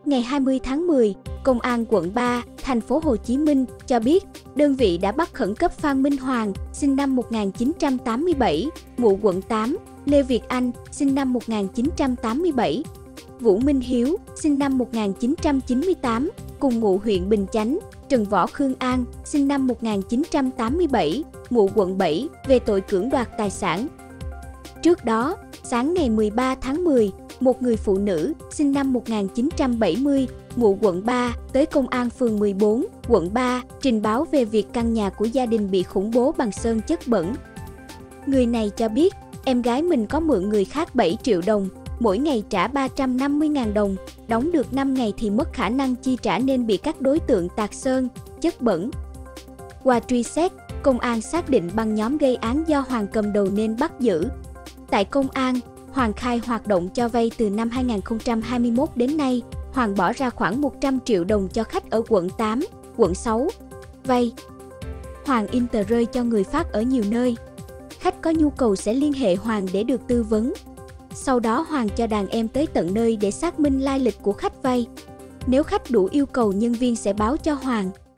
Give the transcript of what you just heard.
Ngày 20 tháng 10, Công an quận 3, thành phố Hồ Chí Minh cho biết đơn vị đã bắt khẩn cấp Phan Minh Hoàng, sinh năm 1987, ngụ quận 8, Lê Việt Anh, sinh năm 1987, Vũ Minh Hiếu, sinh năm 1998, cùng ngụ huyện Bình Chánh, Trần Võ Khương An, sinh năm 1987, ngụ quận 7, về tội cưỡng đoạt tài sản. Trước đó, sáng ngày 13 tháng 10, một người phụ nữ, sinh năm 1970, ngụ quận 3, tới Công an phường 14, quận 3, trình báo về việc căn nhà của gia đình bị khủng bố bằng sơn chất bẩn. Người này cho biết, em gái mình có mượn người khác 7 triệu đồng, mỗi ngày trả 350.000 đồng, đóng được 5 ngày thì mất khả năng chi trả nên bị các đối tượng tạt sơn, chất bẩn. Qua truy xét, công an xác định băng nhóm gây án do Hoàng cầm đầu nên bắt giữ. Tại công an, Hoàng khai hoạt động cho vay từ năm 2021 đến nay, Hoàng bỏ ra khoảng 100 triệu đồng cho khách ở quận 8, quận 6. Vay. Hoàng in tờ rơi cho người phát ở nhiều nơi. Khách có nhu cầu sẽ liên hệ Hoàng để được tư vấn. Sau đó Hoàng cho đàn em tới tận nơi để xác minh lai lịch của khách vay. Nếu khách đủ yêu cầu nhân viên sẽ báo cho Hoàng.